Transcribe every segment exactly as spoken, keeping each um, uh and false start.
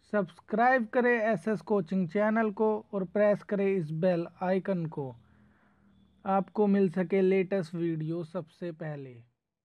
Subscribe करें S S coaching channel को और प्रेस करें इस बेल आइकन को, आपको मिल सके लेटेस्ट वीडियो सबसे पहले।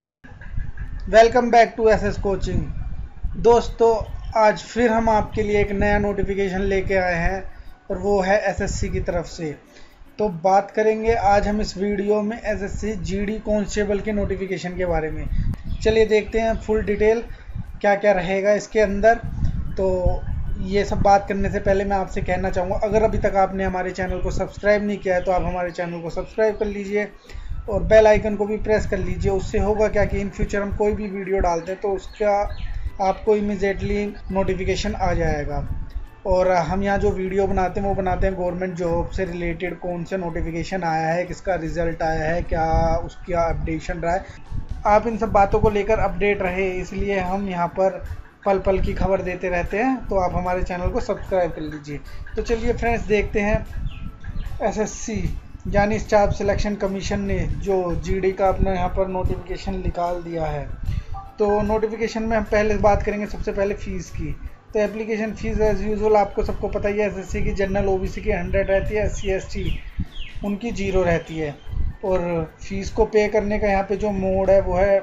Welcome back to S S coaching. दोस्तों, आज फिर हम आपके लिए एक नया नोटिफिकेशन लेके आए हैं और वो है एसएससी की तरफ से। तो बात करेंगे आज हम इस वीडियो में एसएससी जीडी कांस्टेबल के नोटिफिकेशन के बारे में। चलिए देखते हैं फुल डिटेल क्या क्या रहेगा इसके अंदर। तो ये सब बात करने से पहले मैं आपसे कहना चाहूँगा, अगर अभी तक आपने हमारे चैनल को सब्सक्राइब नहीं किया है तो आप हमारे चैनल को सब्सक्राइब कर लीजिए और बेल आइकन को भी प्रेस कर लीजिए। उससे होगा क्या कि इन फ्यूचर हम कोई भी वीडियो डालते हैं तो उसका आपको इमीडिएटली नोटिफिकेशन आ जाएगा। और हम यहाँ जो वीडियो बनाते हैं वो बनाते हैं गवर्नमेंट जॉब से रिलेटेड, कौन सा नोटिफिकेशन आया है, किसका रिज़ल्ट आया है, क्या उसका अपडेशन रहा है, आप इन सब बातों को लेकर अपडेट रहे, इसलिए हम यहाँ पर पल पल की खबर देते रहते हैं। तो आप हमारे चैनल को सब्सक्राइब कर लीजिए। तो चलिए फ्रेंड्स देखते हैं एसएससी यानी स्टाफ सिलेक्शन कमीशन ने जो जीडी का अपना यहाँ पर नोटिफिकेशन निकाल दिया है। तो नोटिफिकेशन में हम पहले बात करेंगे सबसे पहले फ़ीस की। तो एप्लीकेशन फ़ीस एज़ यूजुअल आपको सबको पता ही है, एसएससी की जनरल ओबीसी की हंड्रेड रहती है, एससी एसटी उनकी जीरो रहती है। और फीस को पे करने का यहाँ पे जो मोड है वो है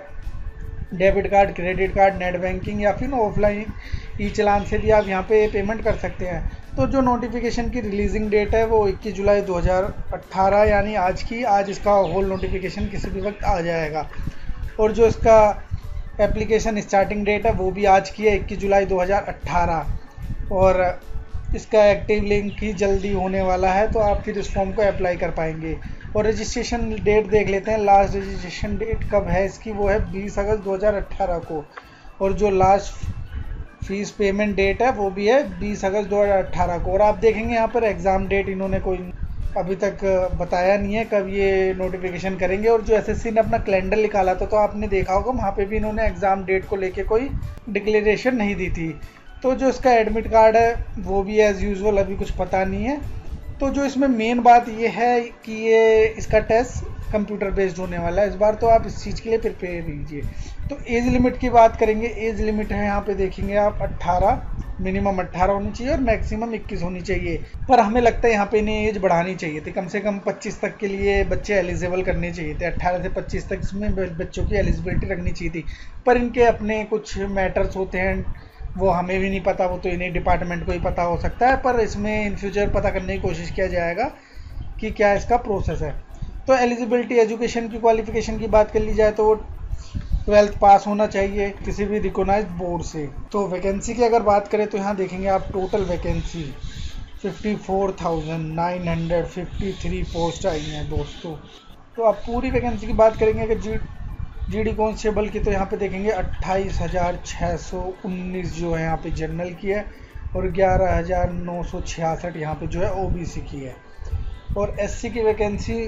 debit card, credit card, net banking या फिर ऑफलाइन ई चालान से भी आप यहाँ पे पेमेंट कर सकते हैं। तो जो नोटिफिकेशन की रिलीजिंग डेट है वो इक्कीस जुलाई दो हज़ार अठारह यानी आज की, आज इसका होल नोटिफिकेशन किसी भी वक्त आ जाएगा। और जो इसका एप्लीकेशन स्टार्टिंग डेट है वो भी आज की है, इक्कीस जुलाई दो हज़ार अठारह। और इसका एक्टिव लिंक ही जल्दी होने वाला है, तो आप फिर इस फॉर्म को अप्लाई कर पाएंगे। और रजिस्ट्रेशन डेट देख लेते हैं, लास्ट रजिस्ट्रेशन डेट कब है इसकी, वो है बीस अगस्त दो हज़ार अठारह को। और जो लास्ट फीस पेमेंट डेट है वो भी है बीस अगस्त दो हज़ार अठारह को। और आप देखेंगे यहाँ पर एग्ज़ाम डेट इन्होंने कोई अभी तक बताया नहीं है कब ये नोटिफिकेशन करेंगे। और जो एसएससी ने अपना कैलेंडर निकाला था तो आपने देखा होगा वहाँ पे भी इन्होंने एग्ज़ाम डेट को लेके कोई डिक्लेरेशन नहीं दी थी। तो जो इसका एडमिट कार्ड है वो भी एज़ यूजुअल अभी कुछ पता नहीं है। तो जो इसमें मेन बात ये है कि ये इसका टेस्ट कंप्यूटर बेस्ड होने वाला है इस बार, तो आप इस चीज़ के लिए प्रिपेयर कीजिए। तो एज लिमिट की बात करेंगे, एज लिमिट है यहाँ पे देखेंगे आप अट्ठारह, मिनिमम अट्ठारह होनी चाहिए और मैक्सिमम इक्कीस होनी चाहिए। पर हमें लगता है यहाँ पे इन्हें एज बढ़ानी चाहिए थी, कम से कम पच्चीस तक के लिए बच्चे एलिजिबल करने चाहिए थे। अट्ठारह से पच्चीस तक इसमें बच्चों की एलिजिबिलिटी रखनी चाहिए थी। पर इनके अपने कुछ मैटर्स होते हैं, वो हमें भी नहीं पता, वो तो इन्हीं डिपार्टमेंट को ही पता हो सकता है। पर इसमें इन फ्यूचर पता करने की कोशिश किया जाएगा कि क्या इसका प्रोसेस है। तो एलिजिबिलिटी एजुकेशन की क्वालिफिकेशन की बात कर ली जाए तो ट्वेल्थ पास होना चाहिए किसी भी रिकॉग्नाइज्ड बोर्ड से। तो वैकेंसी की अगर बात करें तो यहाँ देखेंगे आप total vacancy fifty four thousand nine hundred fifty three post आई हैं दोस्तों। तो आप पूरी वैकेंसी की बात करेंगे अगर जी जीडी कांस्टेबल की, तो यहाँ पे देखेंगे अट्ठाईस हज़ार छः सौ उन्नीस जो है यहाँ पे जनरल की है और ग्यारह हज़ार नौ सौ छियासठ यहाँ पे जो है ओबीसी की है। और एससी की वैकेंसी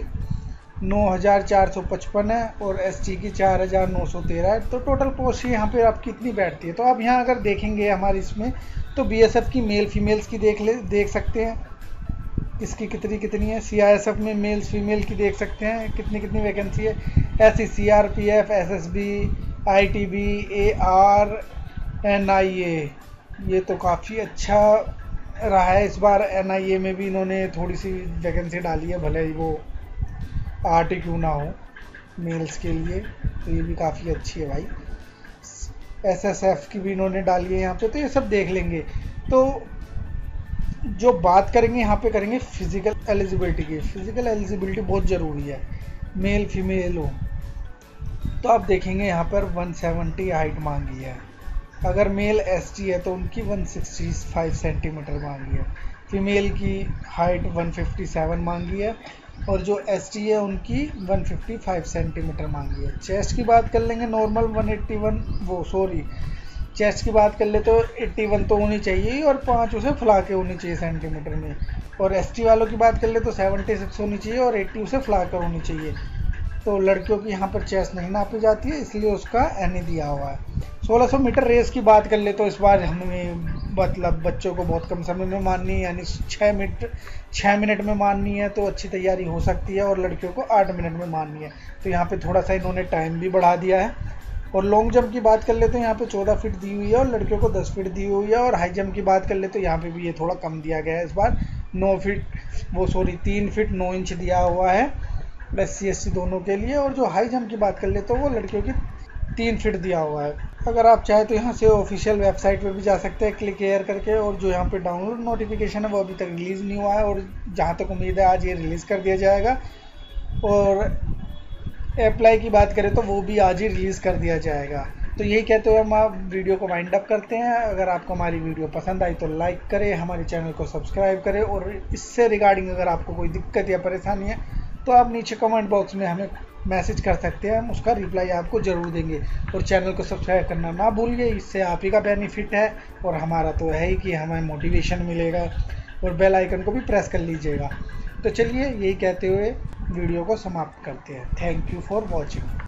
नौ हज़ार चार सौ पचपन है और एसटी की चार हज़ार नौ सौ तेरह है। तो टोटल पोस्ट यहाँ पे आप कितनी बैठती है, तो आप यहाँ अगर देखेंगे हमारे इसमें तो बीएसएफ की मेल फीमेल्स की देख ले देख सकते हैं इसकी कितनी कितनी है। सीआईएसएफ में मेल्स फीमेल की देख सकते हैं कितनी कितनी वैकेंसी है। SC, CRPF, SSB, ITB, AR, NIA, ये तो काफ़ी अच्छा रहा है इस बार। एनआईए में भी इन्होंने थोड़ी सी वैकेंसी डाली है, भले ही वो आर्ट ही क्यों ना हो मेल्स के लिए, तो ये भी काफ़ी अच्छी है भाई। एसएसएफ की भी इन्होंने डाली है यहाँ पे, तो ये सब देख लेंगे। तो जो बात करेंगे यहाँ पे करेंगे फिजिकल एलिजिबिलिटी की। फिजिकल एलिजिबिलिटी बहुत ज़रूरी है, मेल फीमेल हो। तो आप देखेंगे यहाँ पर एक सौ सत्तर हाइट मांगी है, अगर मेल एसटी है तो उनकी एक सौ पैंसठ सेंटीमीटर मांगी है, फीमेल की हाइट एक सौ सत्तावन मांगी है और जो एसटी है उनकी एक सौ पचपन सेंटीमीटर मांगी है। चेस्ट की बात कर लेंगे, नॉर्मल एक सौ इक्यासी, वो सॉरी चेस्ट की बात कर ले तो इक्यासी तो होनी चाहिए और पाँच उसे फुला के होनी चाहिए सेंटीमीटर में। और एसटी वालों की बात कर ले तो छिहत्तर होनी चाहिए और अस्सी उसे फुला कर होनी चाहिए। तो लड़कियों की यहाँ पर चेस्ट नहीं नापी जाती है, इसलिए उसका एनी दिया हुआ है। सोलह सौ मीटर रेस की बात कर ले तो इस बार हमें मतलब बच्चों को बहुत कम समय में माननी है, यानी छः मिनट छः मिनट में माननी है तो अच्छी तैयारी हो सकती है, और लड़कियों को आठ मिनट में माननी है। तो यहाँ पे थोड़ा सा इन्होंने टाइम भी बढ़ा दिया है और लॉन्ग जंप की बात कर लेते हैं, यहाँ पे चौदह फीट दी हुई है और लड़कियों को दस फीट दी हुई है। और हाई जंप की बात कर लेते हैं, यहाँ पे भी ये थोड़ा कम दिया गया है इस बार, नौ फीट वो सॉरी तीन फीट नौ इंच दिया हुआ है एस सी एस टी दोनों के लिए। और जो हाई जंप की बात कर लेते हैं वो लड़कियों की तीन फीट दिया हुआ है। अगर आप चाहें तो यहाँ से ऑफिशियल वेबसाइट पे भी जा सकते हैं क्लिक एयर करके। और जो यहाँ पे डाउनलोड नोटिफिकेशन है वो अभी तक रिलीज़ नहीं हुआ है और जहाँ तक उम्मीद है आज ये रिलीज़ कर दिया जाएगा। और अप्लाई की बात करें तो वो भी आज ही रिलीज़ कर दिया जाएगा। तो यही कहते हुए हम आप वीडियो को वाइंड अप करते हैं। अगर आपको हमारी वीडियो पसंद आई तो लाइक करें, हमारे चैनल को सब्सक्राइब करें और इससे रिगार्डिंग अगर आपको कोई दिक्कत या परेशानी है तो आप नीचे कमेंट बॉक्स में हमें मैसेज कर सकते हैं, हम उसका रिप्लाई आपको ज़रूर देंगे। और चैनल को सब्सक्राइब करना ना भूलिए, इससे आप ही का बेनिफिट है और हमारा तो है ही कि हमें मोटिवेशन मिलेगा। और बेल आइकन को भी प्रेस कर लीजिएगा। तो चलिए यही कहते हुए वीडियो को समाप्त करते हैं। Thank you for watching.